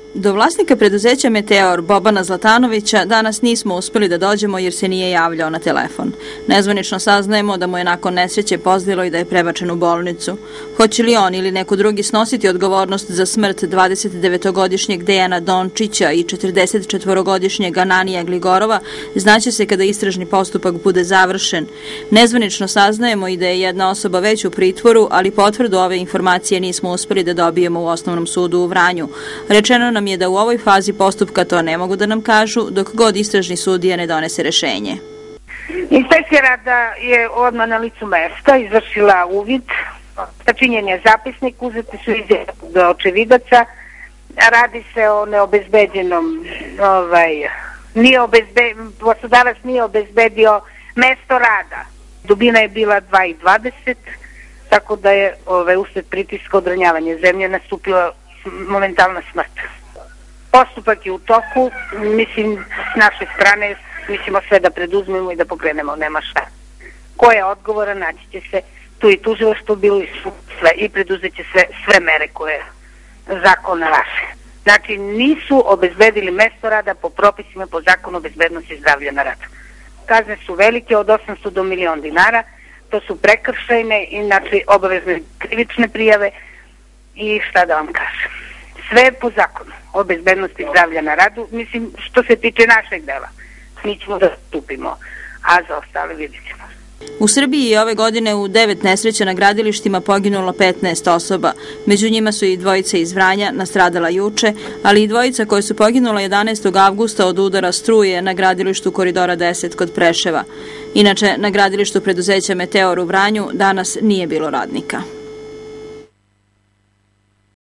Do vlasnika preduzeća Meteor, Bobana Zlatanovića, danas nismo uspeli da dođemo jer se nije javljao na telefon. Nezvanično saznajemo da mu je nakon nesreće pozlilo i da je prebačen u bolnicu. Hoće li on ili neko drugi snositi odgovornost za smrt 29-godišnjeg Dejana Dončića i 44-godišnjeg Ananija Gligorova, znaće se kada istražni postupak bude završen. Nezvanično saznajemo i da je jedna osoba već u pritvoru, ali potvrdu ove informacije nismo uspeli da dobijemo u Osnovnom sudu u Vranju. Rečeno nam je da u ovoj fazi postupka to ne mogu da nam kažu, dok god istražni sudija ne donese rešenje. Inspekcija rada je odmah na licu mesta izvršila uvid, sačinjen je zapisnik, uzeti su izjave do očevidaca, radi se o neobezbeđenom, poslodavac nije obezbedio mesto rada. Dubina je bila 2,20, tako da je usled pritiska odranjavanja zemlje nastupila momentalna smrt. Postupak je u toku, mislim, s naše strane mislimo sve da preduzmemo i da pokrenemo, nema šta. Ko je odgovoran, naći će se tu i tužilaštvo bilo i preduzet će sve mere koje zakon nalaže. Znači, nisu obezbedili mesto rada po propisima, po zakonu o bezbednosti zdravlja na radu. Kazne su velike, od 800 do 1.000.000 dinara, to su prekršajne, inače obavezne krivične prijave i šta da vam kažem. Sve po zakonu o bezbednosti zdravlja na radu, mislim, što se tiče našeg dela. Mi ćemo da stupimo, a za ostale vidjet ćemo. U Srbiji je ove godine u 9 nesreća na gradilištima poginulo 15 osoba. Među njima su i dvojica iz Vranja, nastradala juče, ali i dvojica koje su poginula 11. avgusta od udara struje na gradilištu Koridora 10 kod Preševa. Inače, na gradilištu preduzeća Meteor u Vranju danas nije bilo radnika.